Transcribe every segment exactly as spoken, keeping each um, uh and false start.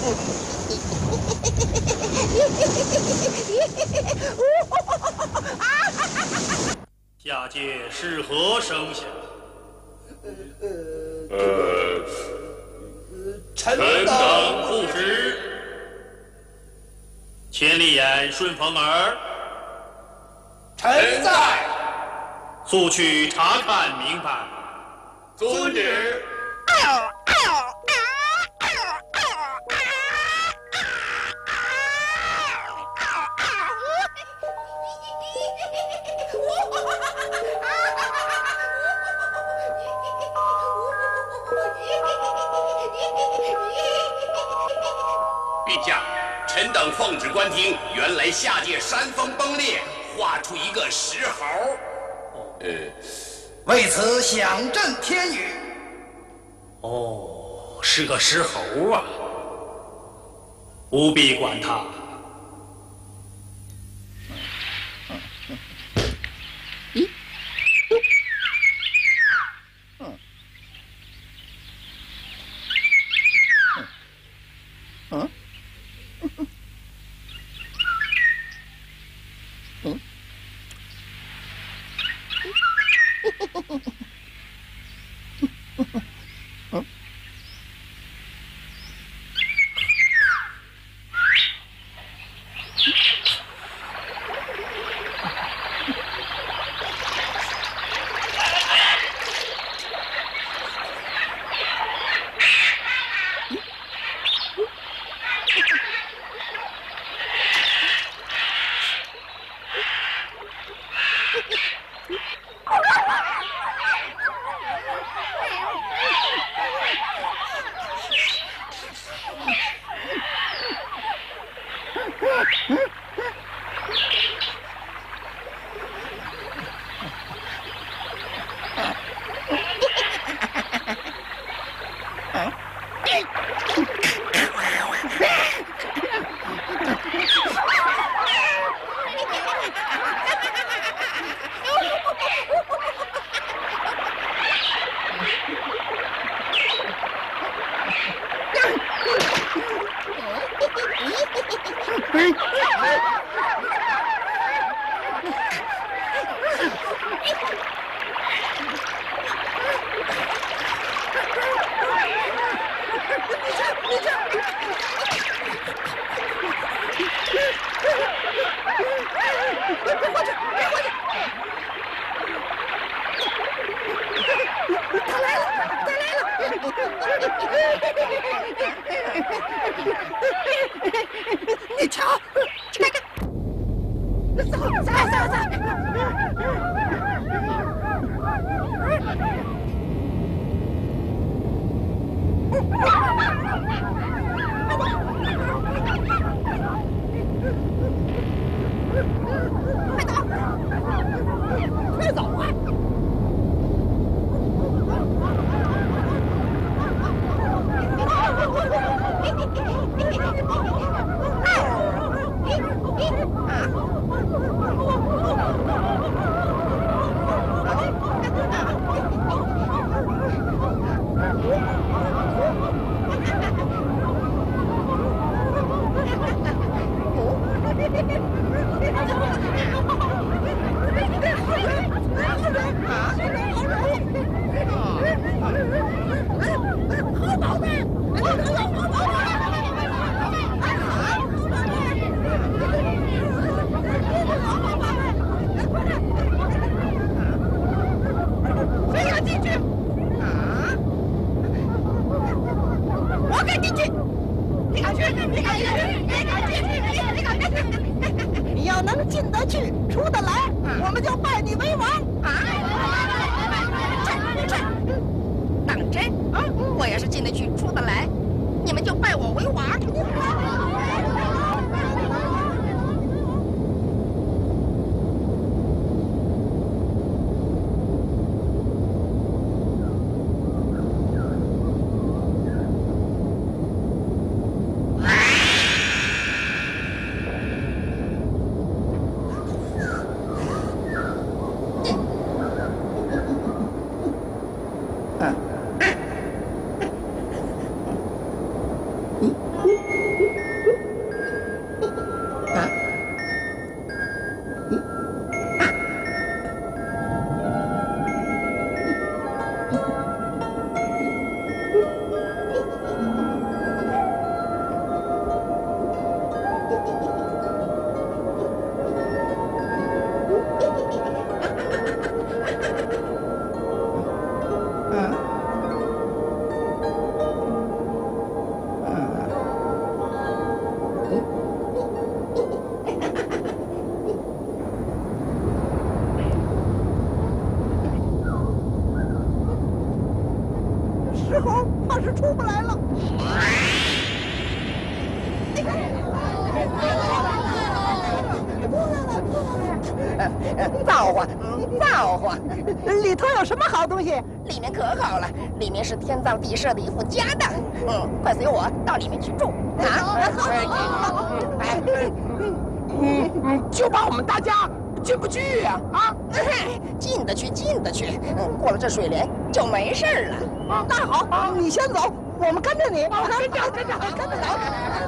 下界是何声响？ 呃， 臣等不知。千里眼、顺风耳， 臣在。 速去查看明白。 遵旨。 陛下，臣等奉旨观听，原来下界山峰崩裂，画出一个石猴。呃， 为此响震天宇。 哦，是个石猴啊！不必管他。 咦？嗯？嗯？嗯？嗯？ 你瞧，这个，走走走走。快走，快走啊！你要能进得去，出得来，我们就拜你为王啊！这这当真啊？我要是进得去，出得来，你们就拜我为王。嗯。 石猴怕是出不来了。 造化，造化！ 里头有什么好东西？ 里面可好了，里面是天造地设的一副家当。嗯，快随我到里面去住啊！ 哎，嗯嗯，就把我们大家进不去呀？啊， 进得去，进得去。嗯，过了这水帘就没事了。 啊，那好，你先走，我们跟着你。跟着，跟着，跟着走。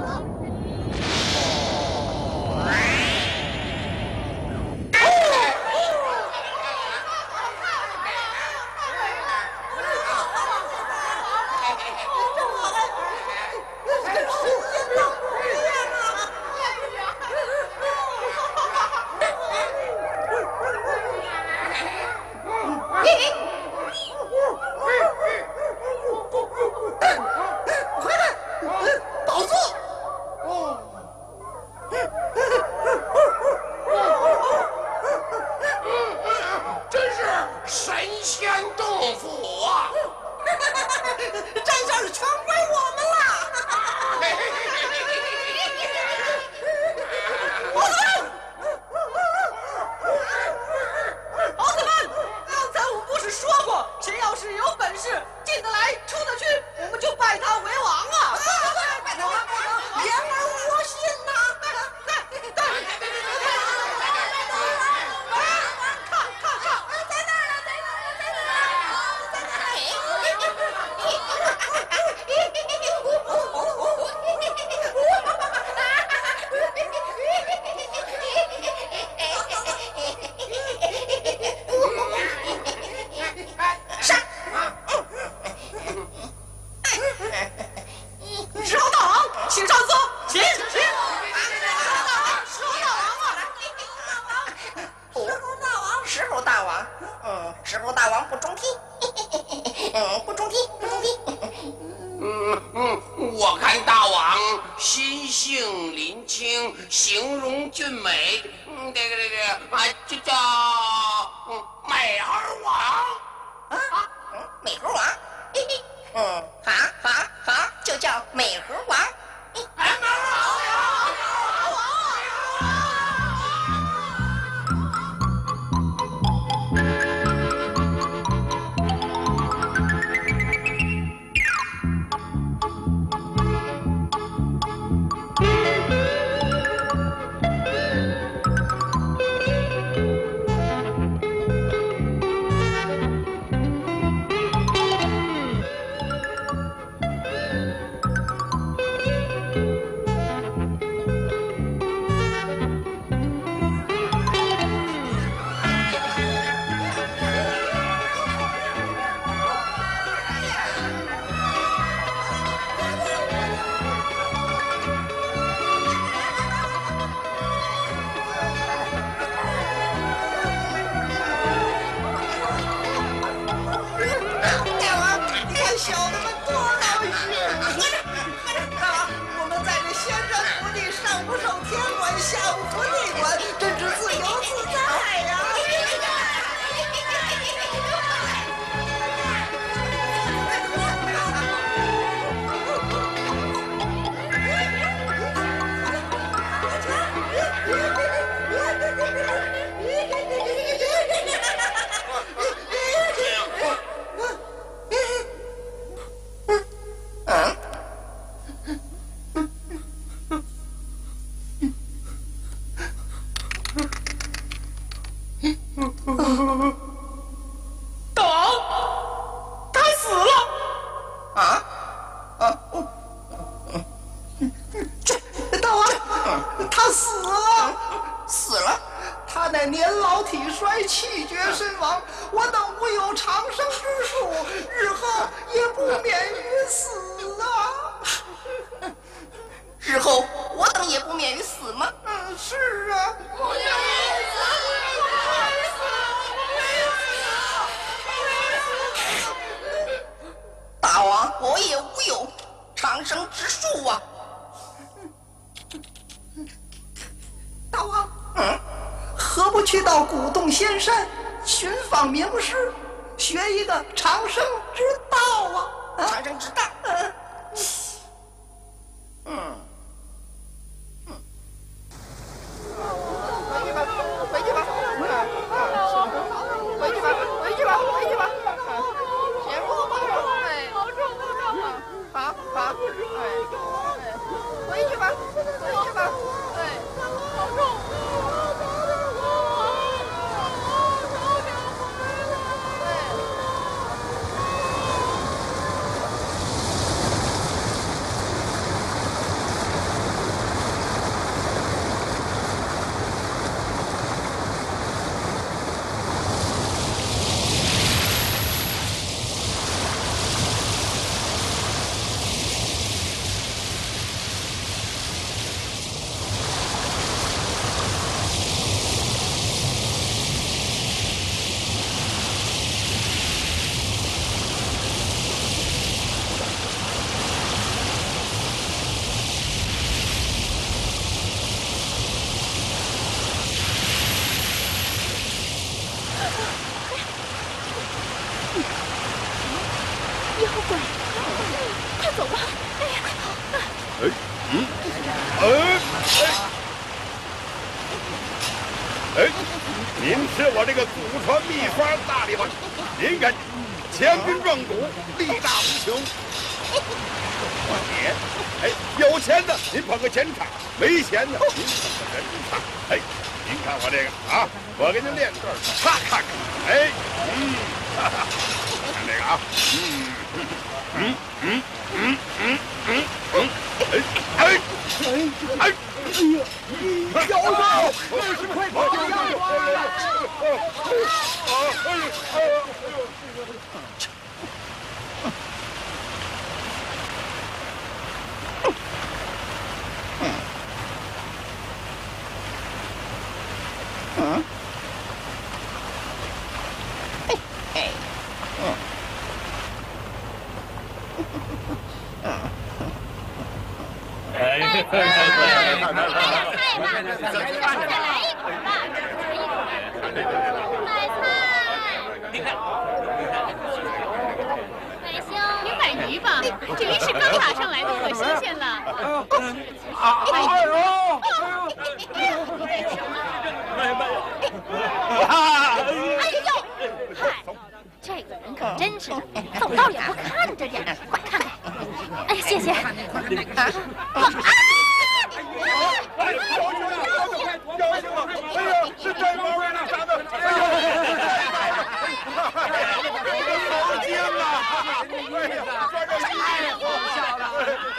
形容俊美，嗯，这个这个啊，就叫嗯美猴王啊，嗯，美猴王，嘿嘿，嗯，好，好，好，就叫美猴王。 哎，美猴王。 大王，他死了！ 啊啊！ 这大王，他死了， 死了。 他乃年老体衰，气绝身亡。我等无有长生之术，日后也不免于死啊！ 日后我等也不免于死吗？ 嗯，是啊。不免于死。 大王，我也无有长生之术啊！ 大王， 嗯， 何不去到古洞仙山寻访名师，学一个长生之道啊？啊， 妖怪，快走吧！哎呀， 哎，嗯，哎，哎，哎，您是我这个祖传秘方大力丸，您看，强兵壮骨，力大无穷。钱，哎，有钱的您捧个钱场，没钱的您捧个人场。哎，您看我这个啊，我给您练段唱看看。哎，嗯，哈哈，看这个啊，嗯。嗯嗯嗯嗯嗯嗯，哎哎哎哎呀！小子，这是快跑呀！ 嗯。哎哎嗯。 哎， 太了，再来一口吧，买菜。 你看， 买香，你买鱼吧，这鱼是刚打上来的，可新鲜了。 啊！哎呦！ 哎呦！嗨，这个人可真是的，走道也不看着点，快看看。哎，谢谢。啊！啊！ 哎呀，高兴了，高兴了！哎呀，是真毛病了，啥的？哎呀，好惊啊！哎呀，这太好笑了！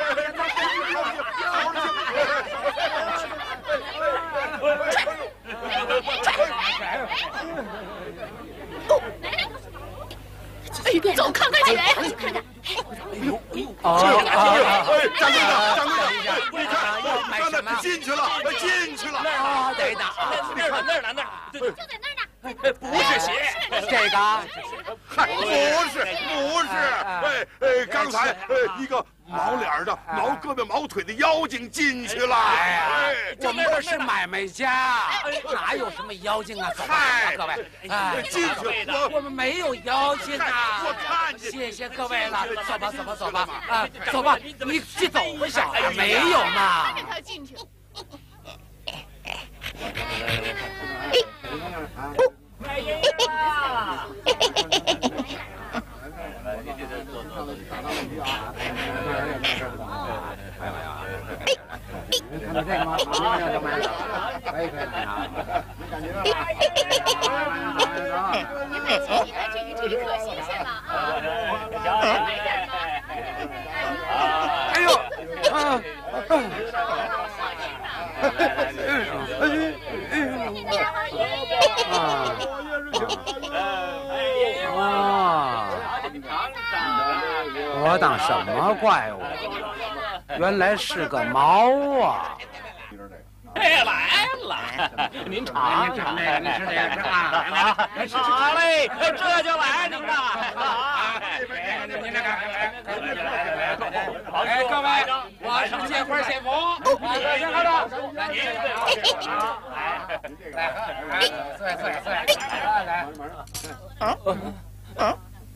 随便走，看看去，看看。 哎呦哎呦！啊！哎，掌柜的，掌柜的，你看，刚才进去了，进去了。 啊，对的啊， 那儿呢，那儿呢，那儿呢， 就在那儿呢。 不是鞋， 这个， 嗨，不是，不是，哎哎，刚才呃一个毛脸的、毛胳膊毛腿的妖精进去了。 哎，我们这是买卖家，哪有什么妖精啊？走吧，各位，哎， 进去了， 我们没有妖精啊。 我看见， 谢谢各位了，走吧，走吧，走吧，啊，走吧，你去走吧，小子，没有嘛。 看着他进去。 卖烟啦！ 看到这个吗？啊，要买了，可以可以买啊。 你买起你的这鱼，这鱼可新鲜了啊！买点吧。 哎呦，啊！啊！我当什么怪物？原来是个猫啊！ 哎，来了，您尝尝， 您吃这个吃啊！来，吃好嘞，这就来您的。 您这个，哎，各位，我是借花献佛，先喝着，来，您来，来，碎碎碎，来来， 啊啊！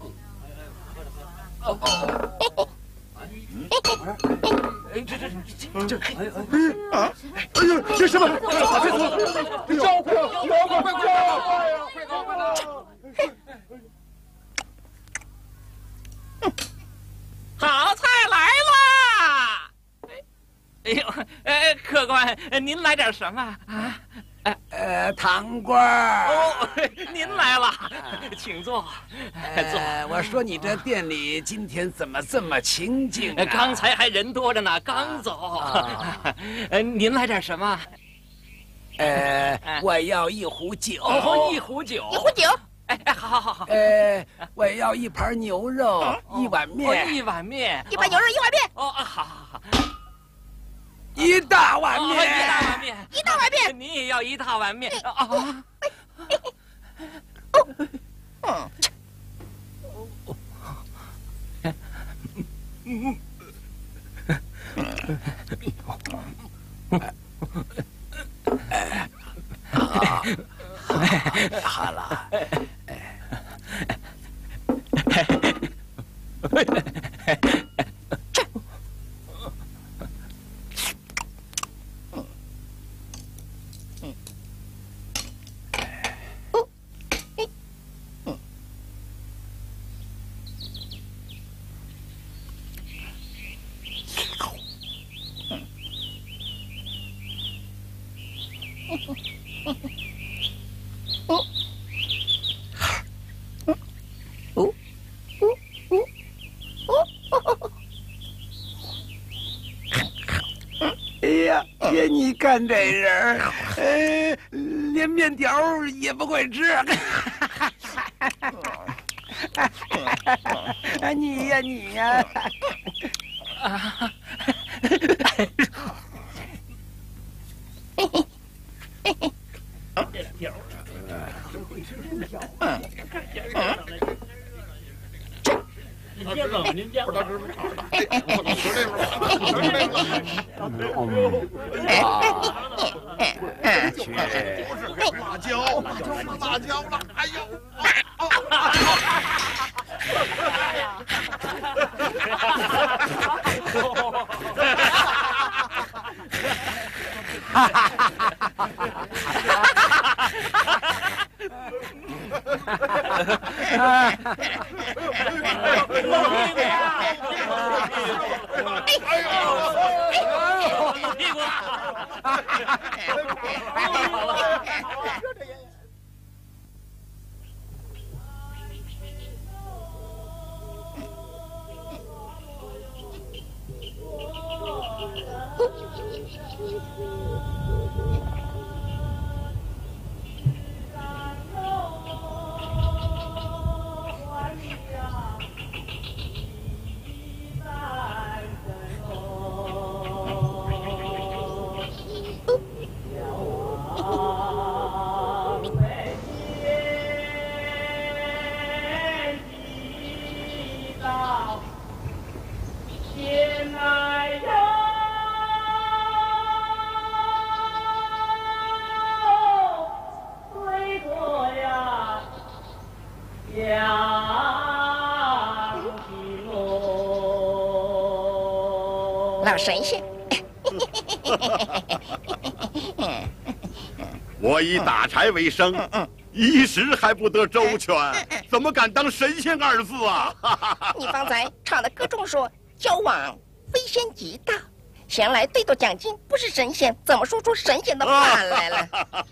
哎，这这这这，哎哎啊！哎呦，这什么？这这妖怪，妖怪，快快快快快走！ 好菜来啦！哎呦，呃，客官，您来点什么啊？ 呃，糖瓜儿。 哦，您来了，请坐，坐。 我说你这店里今天怎么这么清静啊？ 刚才还人多着呢，刚走。呃，您来点什么？ 呃，我要一壶酒。 哦，一壶酒。 一壶酒。 哎哎，好好好好。 呃，我要一盘牛肉，一碗面。 一碗面。 一盘牛肉，一碗面。 哦，好好好。 一大碗面， 一大碗面， 一大碗面， 你也要一大碗面啊！ 嗯， 好了， 哎呀，爷，你看这人，呃，连面条也不会吃。你呀，你呀。 啊！面条，真会吃面条。嗯嗯。您接吧，您接吧。我能吃这个吗？吃这个。 哎，去， 不是辣椒，辣椒是辣椒了。哎呦！ 哈哈哈屁股！ 老神仙， 我以打柴为生，一时还不得周全，怎么敢当神仙二字啊？ 你方才唱的歌中说交往非仙即道，闲来对斗奖金，不是神仙，怎么说出神仙的话来了？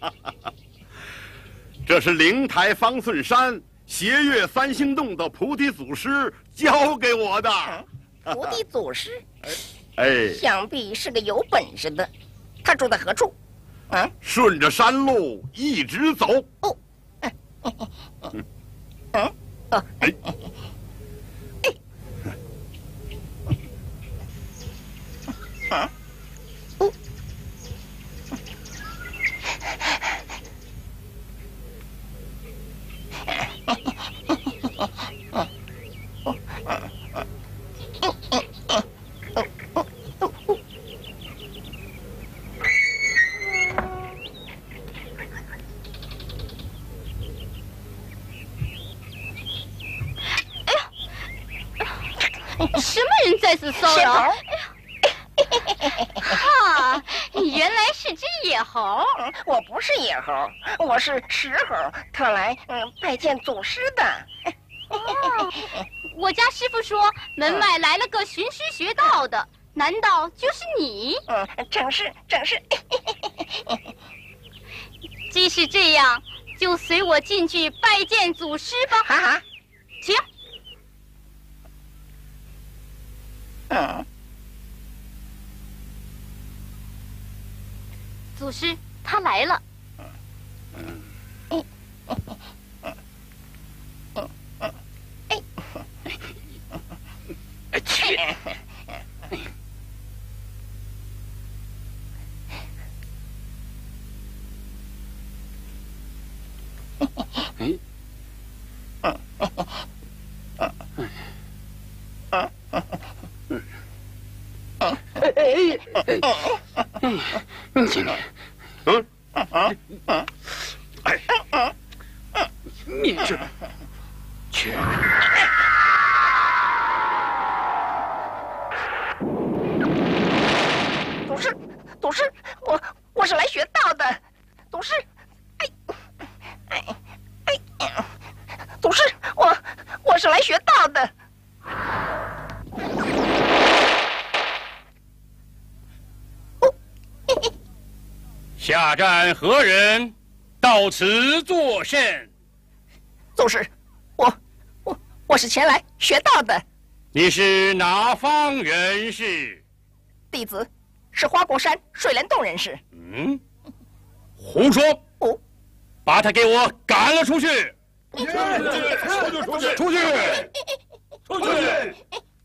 这是灵台方寸山斜月三星洞的菩提祖师教给我的。 嗯、菩提祖师。 哎， 想必是个有本事的。他住在何处？啊， 顺着山路一直走。 哦，嗯，嗯，哦，哎，哎，啊，哦， 什么人在此骚扰？哎呀，哈，你原来是只野猴。 我不是野猴，我是石猴，特来嗯拜见祖师的。 哦，我家师傅说门外来了个寻师学道的，难道就是你？ 嗯，正是，正是。 既是这样，就随我进去拜见祖师吧。 哈哈， 请。 嗯， 祖师他来了。 嗯嗯嗯嗯哎， 哎去！哎， 嗯嗯嗯嗯。 哎哎哎！今天，嗯啊啊！哎，你这去！ 下站何人？到此作甚？ 宗师，我我我是前来学道的。 你是哪方人士？ 弟子是花果山水帘洞人士。 嗯，胡说！ 哦， 把他给我赶了出去！ 出去！出去！ 出去！ 出去！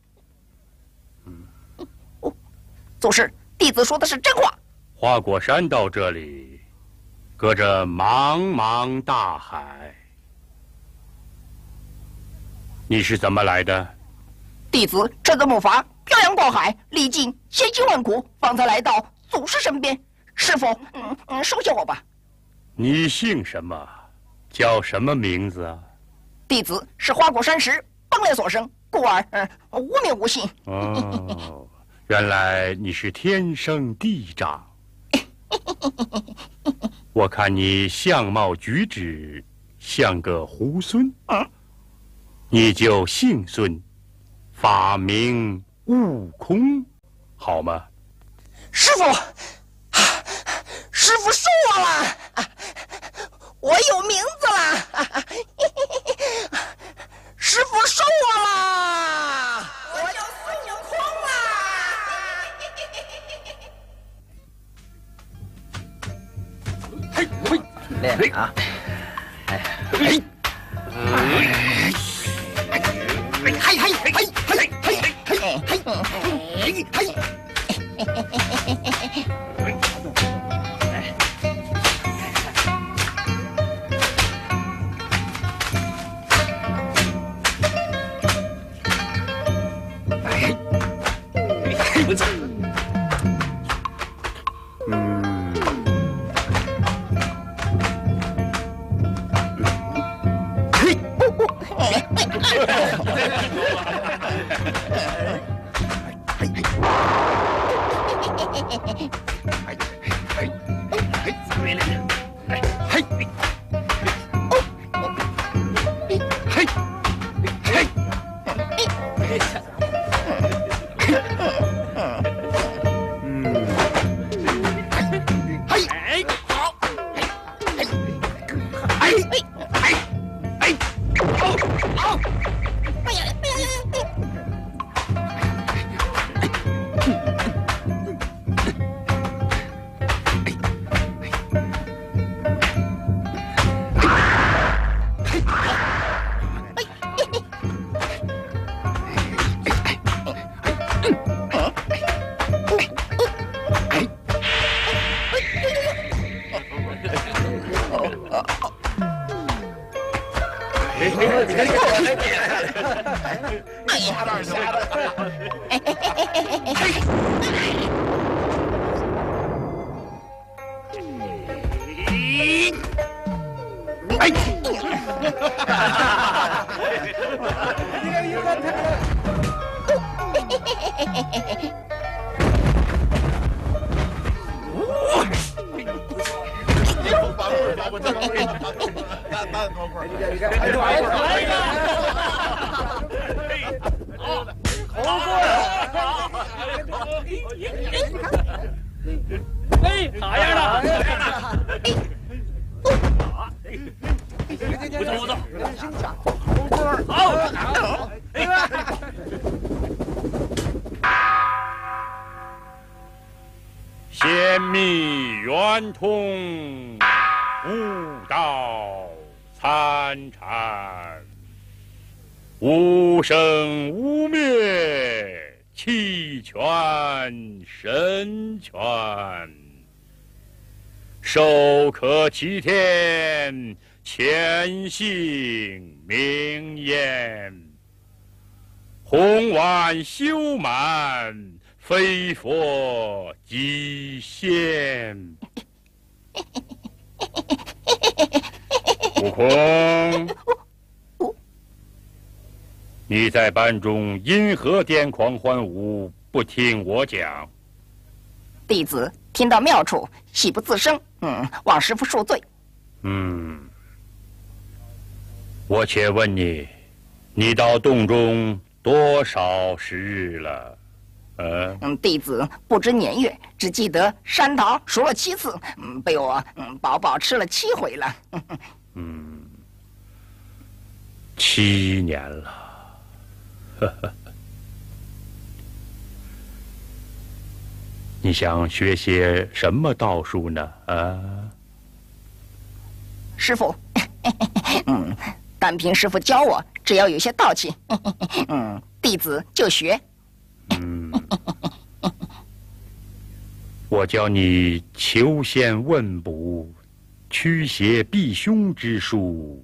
哦，宗师，弟子说的是真话。 花果山到这里，隔着茫茫大海，你是怎么来的？ 弟子乘着木筏漂洋过海，历尽千辛万苦，方才来到祖师身边。师傅，嗯嗯，收下我吧。 你姓什么？叫什么名字啊？ 弟子是花果山石崩裂所生，故而嗯无名无姓。 哦，原来你是天生地长。我看你相貌举止像个猢狲。 嗯， 你就姓孙，法名悟空，好吗？ 师傅，师傅收我了，我有名字了，师傅收我了，我叫孙悟空啦。嘿，嘿，练啊！哎，嘿，嘿，嘿，嘿，嘿，嘿，嘿，嘿，嘿，嘿，嘿。 仙密圆通，悟道参禅，无生无灭，气全神全，授可齐天，潜姓名言，弘万修满，非佛即仙。悟空，你在班中因何癫狂欢舞，不听我讲？ 弟子听到妙处，喜不自胜，嗯，望师父恕罪。 嗯，我且问你，你到洞中多少时日了？ 呃， 嗯，弟子不知年月，只记得山桃熟了七次，嗯，被我嗯饱饱吃了七回了。 嗯，七年了，呵呵。你想学些什么道术呢？啊， 师傅，嗯，单凭师傅教我，只要有些道气，嗯，弟子就学。 嗯，我教你求仙问卜、驱邪避凶之术，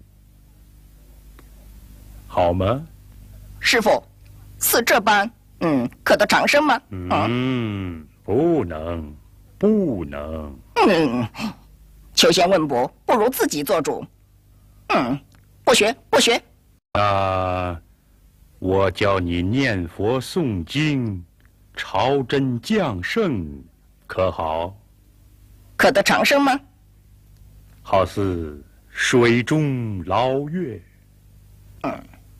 好吗？ 师傅，似这般，嗯，可得长生吗？ 嗯，不能，不能。 嗯，求仙问卜，不如自己做主。嗯，不学，不学。 那我教你念佛诵经，朝真降圣，可好？ 可得长生吗？ 好似水中捞月。 嗯，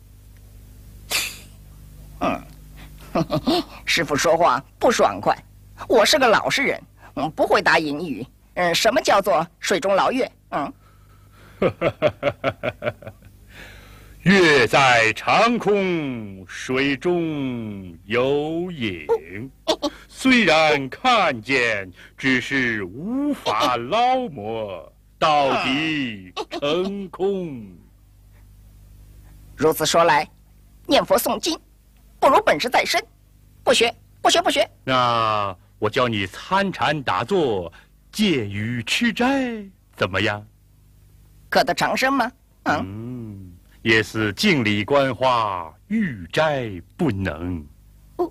嗯，师傅说话不爽快。我是个老实人，嗯，不会答隐语。嗯，什么叫做水中捞月？嗯， 月在长空，水中有影。虽然看见，只是无法捞摸，到底成空。 如此说来，念佛诵经，不如本事在身。不学，不学，不学。 那我教你参禅打坐，戒语吃斋，怎么样？ 可得长生吗？嗯， 嗯，也是净理观花，欲斋不能。 哦，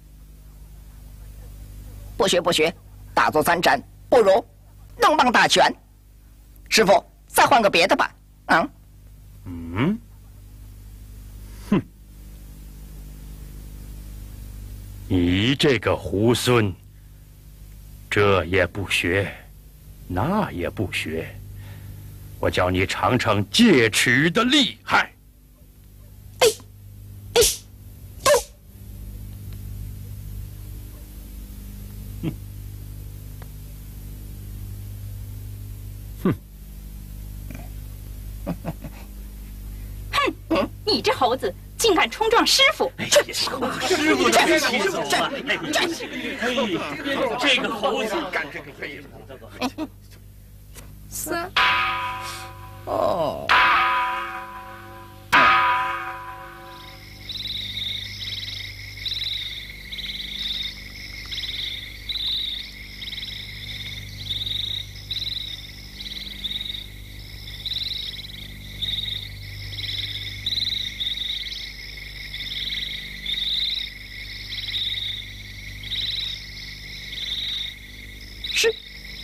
不学不学，打坐参禅不如弄棒打拳。师傅，再换个别的吧。嗯， 嗯，哼，你这个猢狲，这也不学，那也不学。我教你尝尝戒尺的厉害。 哎，哎，不， 哼， 哼，嗯，你这猴子竟敢冲撞师傅！ 哎呀，师傅真气走了！哎，这个猴子干这个废物！ 三，哦。是。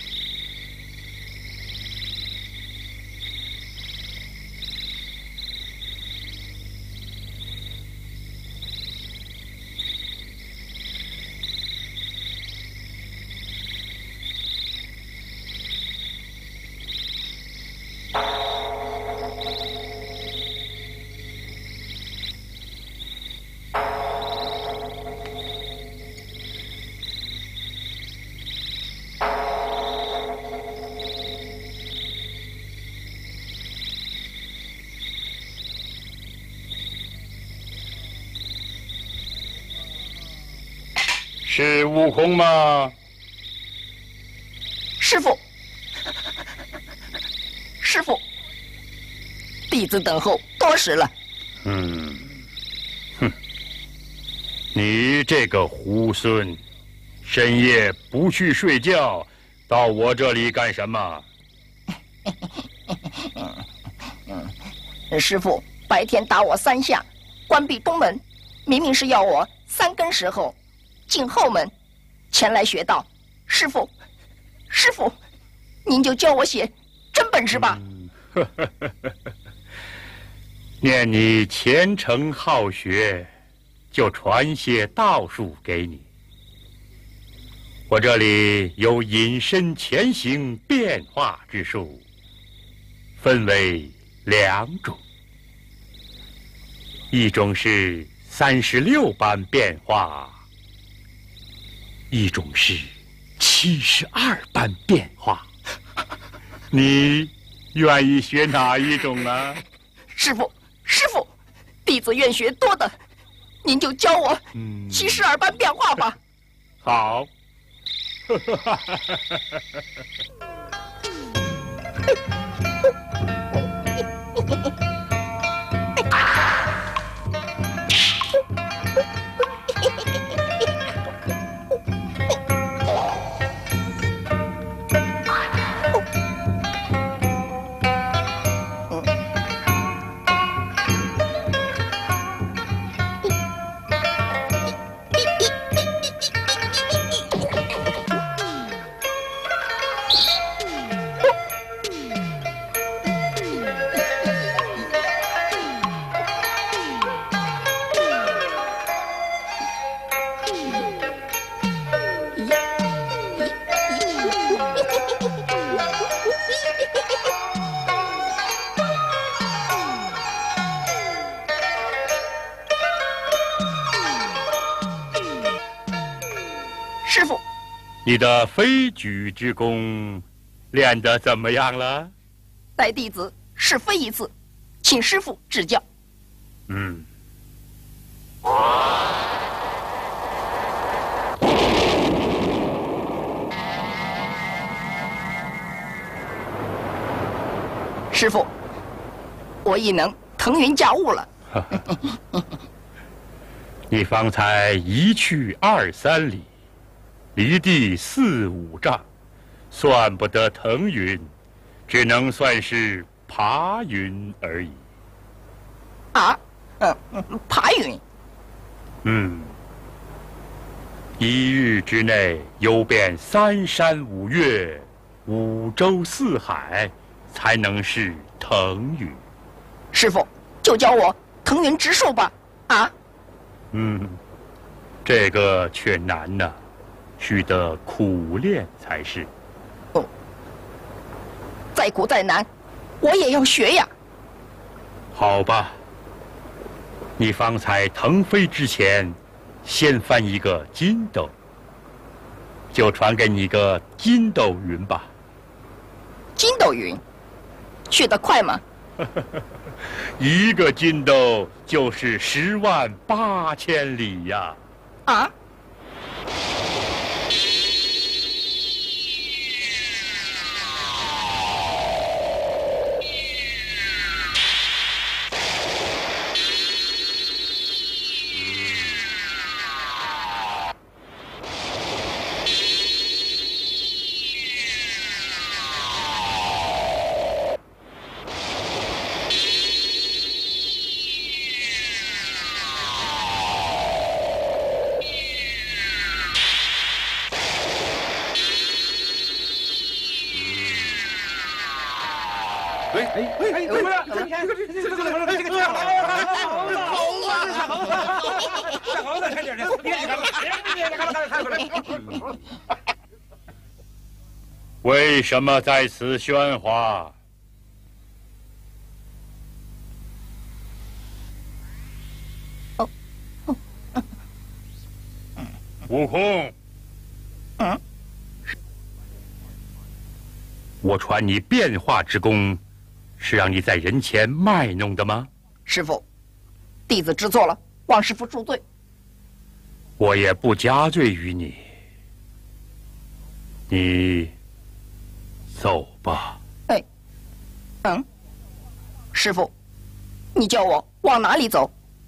是悟空吗？ 师傅，师傅，弟子等候多时了。 嗯，哼，你这个猢狲，深夜不去睡觉，到我这里干什么？ 嗯，师傅白天打我三下，关闭东门，明明是要我三更时候进后门，前来学道。师傅，师傅，您就教我写真本事吧。 嗯、念你虔诚好学，就传些道术给你。我这里有隐身潜行变化之术，分为两种，一种是三十六般变化， 一种是七十二般变化。你愿意学哪一种呢？ 师傅，师傅，弟子愿学多的，您就教我七十二般变化吧。 好。 师傅， 你的飞举之功练得怎么样了？ 待弟子试飞一次，请师傅指教。 嗯。 师傅，我已能腾云驾雾了。 你方才一去二三里，离地四五丈，算不得腾云，只能算是爬云而已。 啊，嗯，爬云。 嗯，一日之内游遍三山五岳、五洲四海，才能是腾云。 师傅，就教我腾云直树吧。啊？ 嗯，这个却难呐，须得苦练才是。 哦，再苦再难，我也要学呀。 好吧，你方才腾飞之前，先翻一个筋斗，就传给你个筋斗云吧。 筋斗云，去得快吗？ 一个筋斗就是十万八千里呀！ 啊！ 哎哎哎！怎么了？这个这个这个这个这个这个小猴子，猴子，小猴子，小猴子，快点的！你看，你看，你看，看，看，看， 为什么在此喧哗？悟空， 嗯， 我传你变化之功，是让你在人前卖弄的吗？ 师傅，弟子知错了，望师傅恕罪。 我也不加罪于你，你走吧。 哎，嗯，师傅，你叫我往哪里走？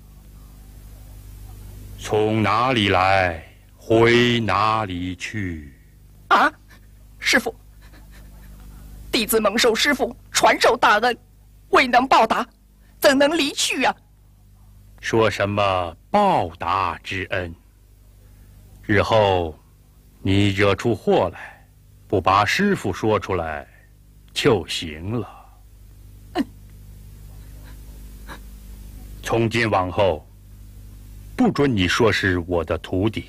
从哪里来，回哪里去。 啊，师傅，弟子蒙受师傅传授大恩，未能报答，怎能离去啊？ 说什么报答之恩？日后你惹出祸来，不把师傅说出来就行了。从今往后，不准你说是我的徒弟，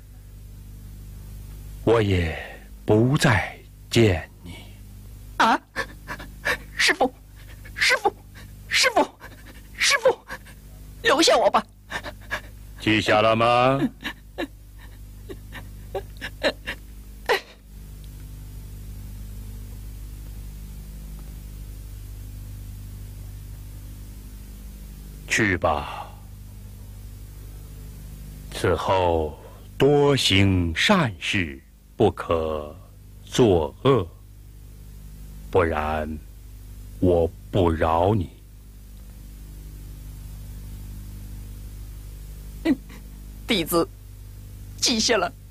我也不再见你。 啊！师傅，师傅，师傅，师傅，留下我吧。 记下了吗？ 去吧。此后多行善事，不可作恶，不然我不饶你。 弟子记下了。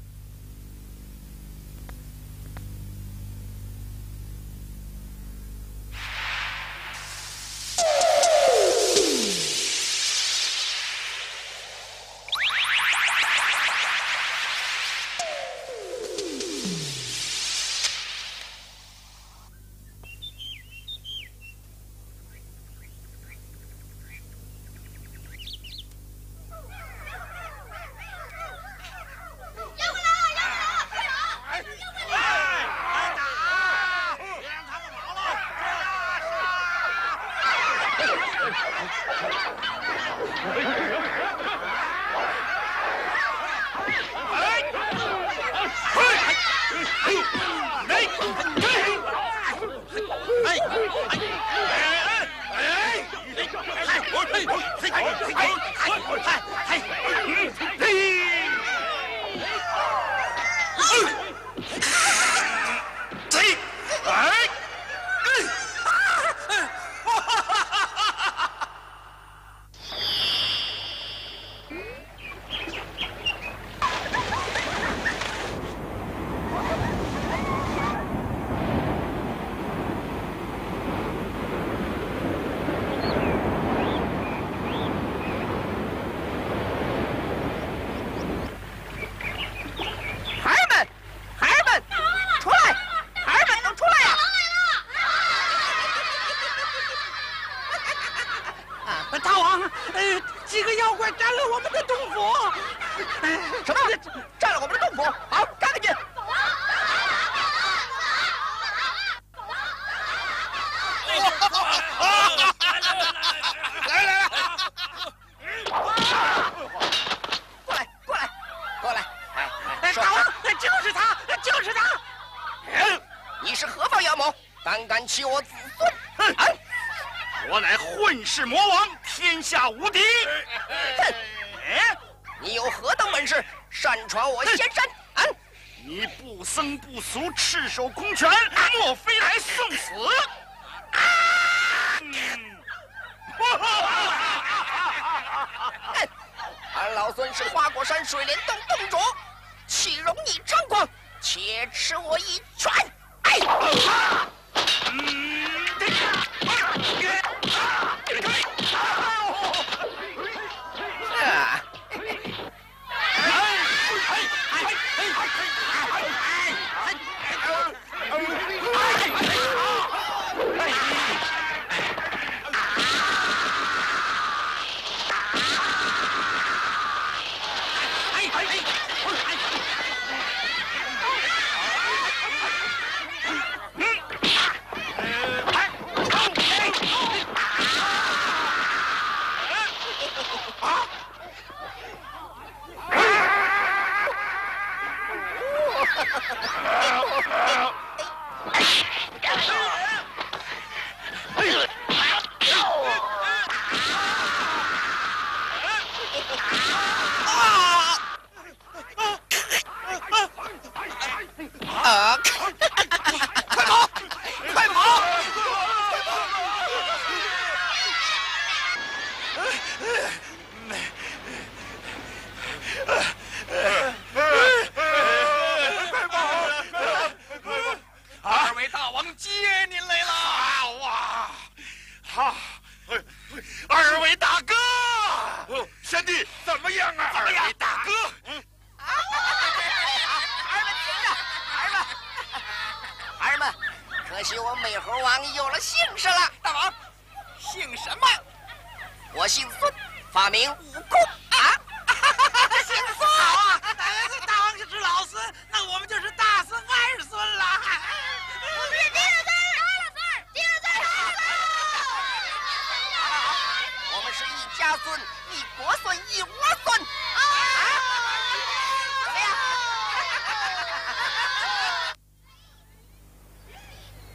赤手空拳，莫非来送死？啊！ 俺老孙是花果山水帘洞洞主，岂容你张狂？且吃我一拳！哎！啊！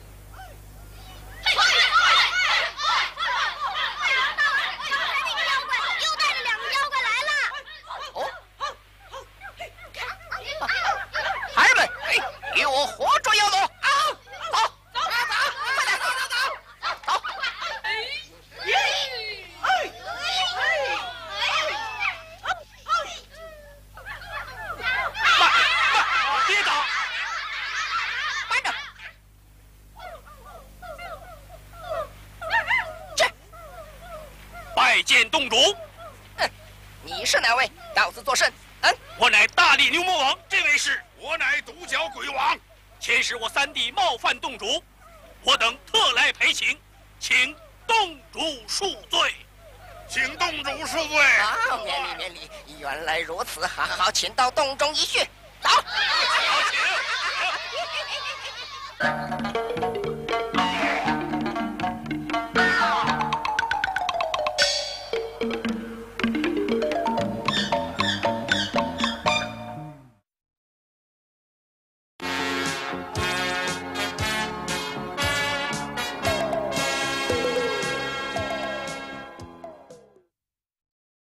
快作甚？嗯， 我乃大力牛魔王，这位是我乃独角鬼王。 前时我三弟冒犯洞主，我等特来陪请，请洞主恕罪。 请洞主恕罪。 啊，免礼免礼，原来如此，好好，请到洞中一叙。走。 好，请。